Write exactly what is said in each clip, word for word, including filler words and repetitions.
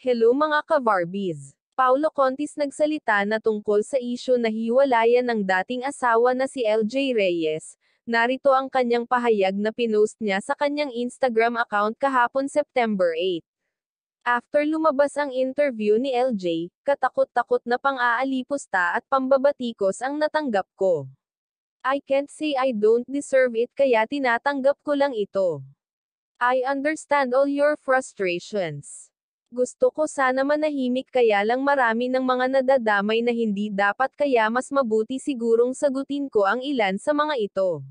Hello mga ka-Barbies! Paulo Contis nagsalita na tungkol sa isyu na hiwalayan ng dating asawa na si L J Reyes. Narito ang kanyang pahayag na pinost niya sa kanyang Instagram account kahapon September eight. After lumabas ang interview ni L J, katakot-takot na pang-aalipusta at pambabatikos ang natanggap ko. I can't say I don't deserve it kaya tinatanggap ko lang ito. I understand all your frustrations. Gusto ko sana manahimik kaya lang marami ng mga nadadamay na hindi dapat kaya mas mabuti sigurong sagutin ko ang ilan sa mga ito.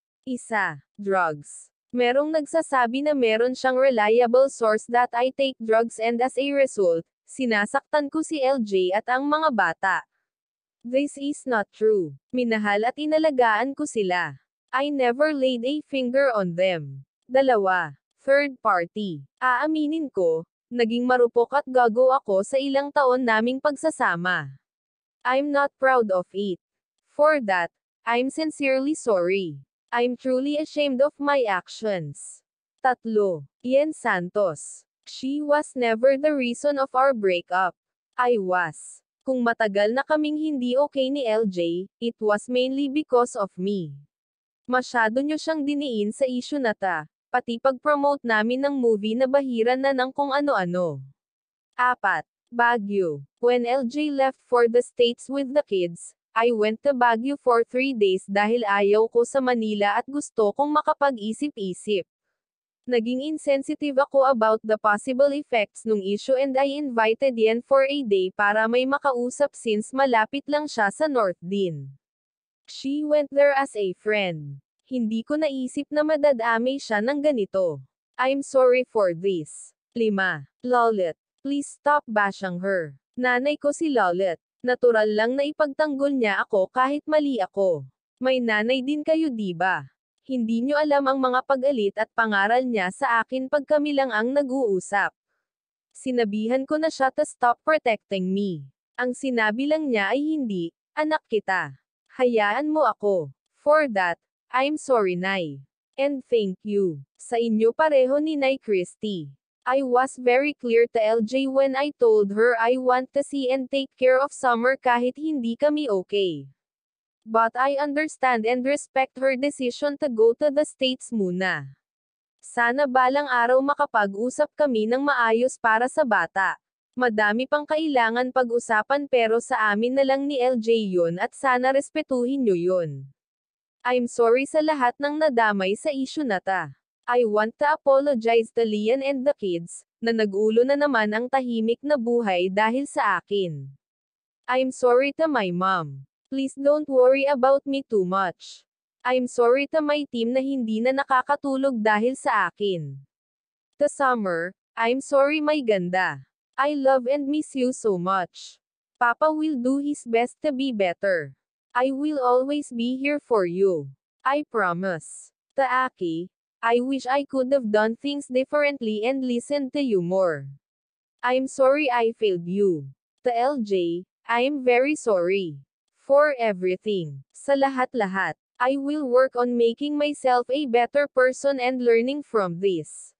Isa. Drugs. Merong nagsasabi na meron siyang reliable source that I take drugs and as a result, sinasaktan ko si L J at ang mga bata. This is not true. Minahal at inalagaan ko sila. I never laid a finger on them. Dalawa. Third party. Aaminin ko, naging marupok at gago ako sa ilang taon naming pagsasama. I'm not proud of it. For that, I'm sincerely sorry. I'm truly ashamed of my actions. Tatlo. Ian Santos. She was never the reason of our breakup. I was. Kung matagal na kaming hindi okay ni L J, it was mainly because of me. Masyado nyo siyang diniin sa issue na ta. Pati pag-promote namin ng movie na bahiran na ng kung ano-ano. Apat. Baguio. When L J left for the States with the kids, I went to Baguio for three days dahil ayaw ko sa Manila at gusto kong makapag-isip-isip. Naging insensitive ako about the possible effects nung issue and I invited Ian for a day para may makausap since malapit lang siya sa North din. She went there as a friend. Hindi ko naisip na madadamay siya ng ganito. I'm sorry for this. Lima. Lolit. Please stop bashing her. Nanay ko si Lolit. Natural lang na ipagtanggol niya ako kahit mali ako. May nanay din kayo diba? Hindi nyo alam ang mga pag-alit at pangaral niya sa akin pag kami lang ang nag-uusap. Sinabihan ko na siya to stop protecting me. Ang sinabi lang niya ay hindi, anak kita. Hayaan mo ako. For that, I'm sorry Nay. And thank you. Sa inyo pareho ni Nay Christy. I was very clear to L J when I told her I want to see and take care of Summer kahit hindi kami okay. But I understand and respect her decision to go to the States muna. Sana balang araw makapag-usap kami ng maayos para sa bata. Madami pang kailangan pag-usapan pero sa amin na lang ni L J yun at sana respetuhin nyo yun. I'm sorry sa lahat ng nadamay sa issue na ta. I want to apologize to Lian and the kids, na nag-ulo na naman ang tahimik na buhay dahil sa akin. I'm sorry to my mom. Please don't worry about me too much. I'm sorry to my team na hindi na nakakatulog dahil sa akin. To Summer, I'm sorry my ganda. I love and miss you so much. Papa will do his best to be better. I will always be here for you. I promise. To Aki, I wish I could have done things differently and listened to you more. I'm sorry I failed you. To L J, I am very sorry. For everything. Sa lahat-lahat, I will work on making myself a better person and learning from this.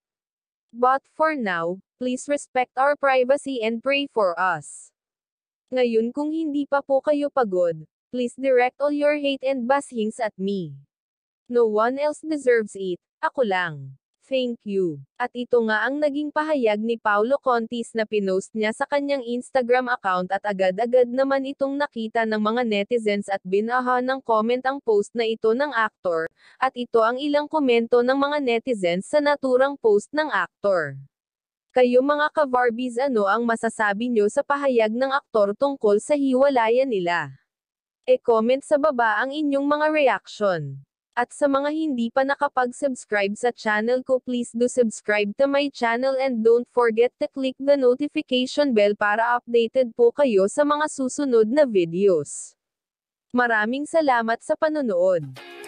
But for now, please respect our privacy and pray for us. Ngayon kung hindi pa po kayo pagod, please direct all your hate and bashings at me. No one else deserves it, ako lang. Thank you. At ito nga ang naging pahayag ni Paulo Contis na pinost niya sa kanyang Instagram account at agad-agad naman itong nakita ng mga netizens at binaha ng comment ang post na ito ng aktor, at ito ang ilang komento ng mga netizens sa naturang post ng aktor. Kayo mga ka-Barbies, ano ang masasabi nyo sa pahayag ng aktor tungkol sa hiwalayan nila? E-comment sa baba ang inyong mga reaction. At sa mga hindi pa nakapag-subscribe sa channel ko, please do subscribe to my channel and don't forget to click the notification bell para updated po kayo sa mga susunod na videos. Maraming salamat sa panonood.